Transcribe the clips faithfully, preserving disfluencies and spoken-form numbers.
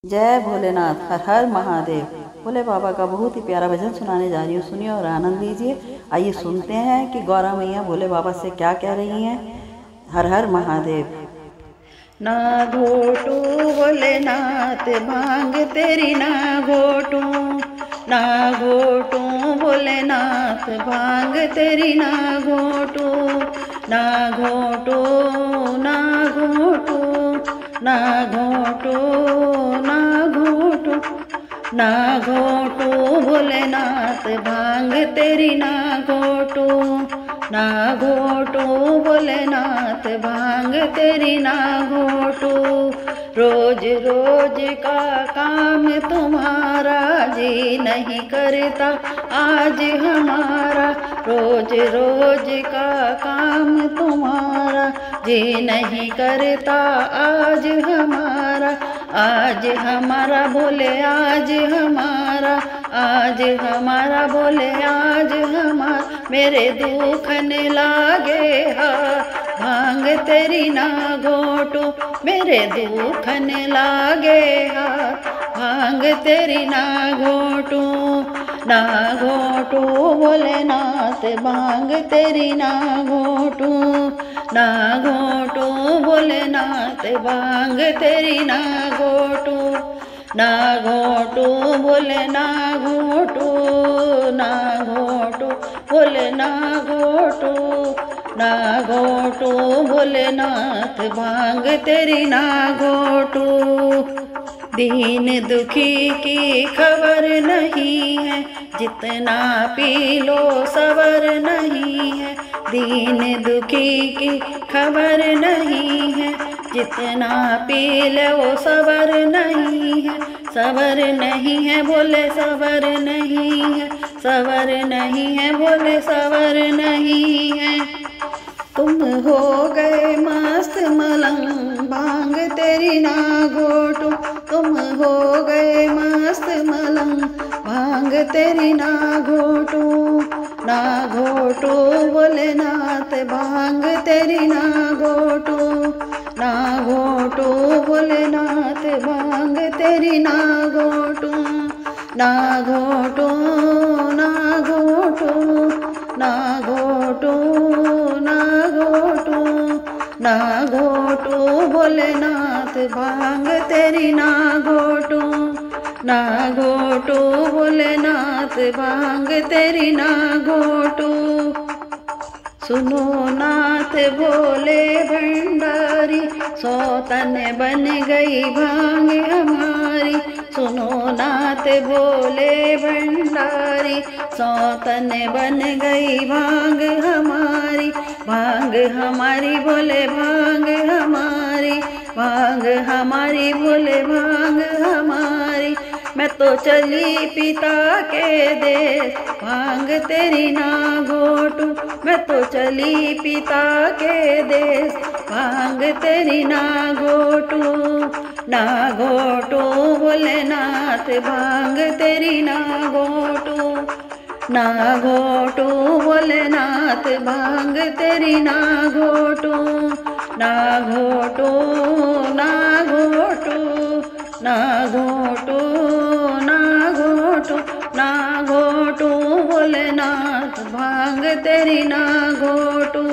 जय भोलेनाथ, हर हर महादेव। भोले बाबा का बहुत ही प्यारा भजन सुनाने जा रही हूँ, सुनिए और आनंद लीजिए। आइए सुनते हैं कि गौरा मैया भोले बाबा से क्या कह रही हैं। हर हर महादेव। ना घोटू भोलेनाथ भांग तेरी ना घोटू, ना घोटू भोलेनाथ भांग तेरी ना घोटू, ना घोटू ना घोटू ना घोटू ना घोटू ना घोटू भोलेनाथ भांग तेरी ना घोटू, ना घोटू भोलेनाथ भांग तेरी ना घोटू। रोज रोज का काम तुम्हारा जी नहीं करता आज हमारा, रोज रोज का काम तुम्हारा जी नहीं करता आज हमारा, आज हमारा भोले आज हमारा, आज हमारा भोले आज हमारा। मेरे दुखन लागे हा भांग तेरी ना घोटू, मेरे दुखन लागे हा भांग तेरी ना घोटू, ना घोटू भोलेनाथ भांग तेरी ना घोटू, ना घोटू भोलेनाथ भांग तेरी ना घोटू, ना घोटू भोले ना घोटू, ना घोटू भोले ना घोटू, ना घोटू भोलेनाथ भांग तेरी ना घोटू। दीन दुखी की खबर नहीं है, जितना पी लो सबर नहीं है, दीन दुखी की खबर नहीं है, जितना पी लो सबर नहीं है, सबर नहीं है बोले सबर नहीं है, सबर नहीं है बोले सबर नहीं है। तुम हो गए मस्त मलंग भांग तेरी ना घोटू, तुम हो गए मस्त मलंग भांग तेरी ना घोटू, ना घोटू भोलेनाथ भांग तेरी ना घोटू, ना घोटू भोलेनाथ भांग तेरी ना घोटू, ना घोटू ना घोटू ना घोटू ना घोटू ना घोटू भोलेनाथ भांग तेरी ना घोटू, ना घोटू भोलेनाथ भांग तेरी ना घोटू। सुनो नाथ भोले भंडारी, सौतन बन गई भांग हमारी, सुनो नाथ भोले भंडारी, सौतन बन गई भांग हमारी, भांग हमारी भोले भांग हमारी, भांग हमारी भोले भांग हमारी। मैं तो चली पिता के देश भांग तेरी ना घोटू, मैं तो चली पिता के देश भांग तेरी ना घोटू, ना घोटू भोलेनाथ भांग तेरी ना घोटू, ना घोटू भोलेनाथ भांग तेरी ना घोटू, ना घोटू ना घोटू ना घोटू ना घोटू ना घोटू भोलेनाथ भांग तेरी ना घोटू।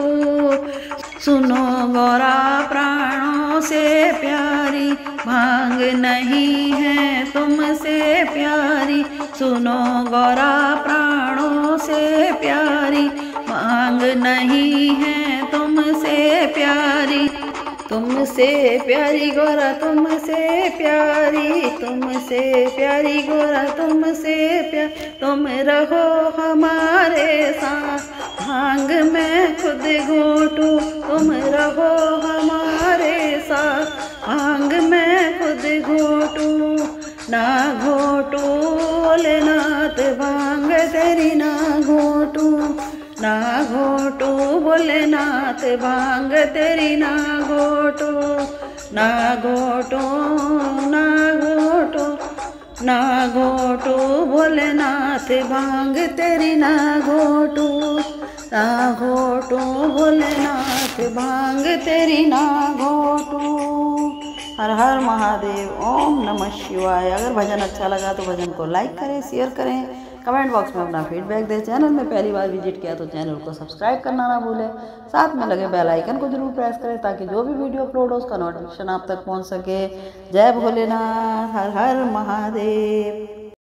सुनो गौरा प्राणों से प्यारी, भांग नहीं है तुमसे प्यारी, सुनो गौरा प्राणों से प्यारी, भांग नहीं है तुमसे प्यारी, तुमसे प्यारी गौरा तुमसे प्यारी, तुमसे प्यारी गौरा तुमसे प्यार, तुम रहो हमारे साथ भांग में खुद घोटू, तुम रहो हमारे साथ भांग में खुद घोटू, ना घोटू भोलेनाथ भांग तेरी ना घोटू, ना घोटू भोलेनाथ भांग तेरी ना घोटू, ना घोटू ना घोटू ना घोटू भोलेनाथ भांग तेरी ना घोटू, ना घोटू भोलेनाथ भांग तेरी ना घोटू। हर हर महादेव। ओम नमः शिवाय। अगर भजन अच्छा लगा तो भजन को लाइक करें, शेयर करें, कमेंट बॉक्स में अपना फीडबैक दें। चैनल में पहली बार विजिट किया तो चैनल को सब्सक्राइब करना ना भूलें। साथ में लगे बेल आइकन को जरूर प्रेस करें ताकि जो भी वीडियो अपलोड हो उसका नोटिफिकेशन आप तक पहुंच सके। जय भोलेनाथ। हर हर महादेव।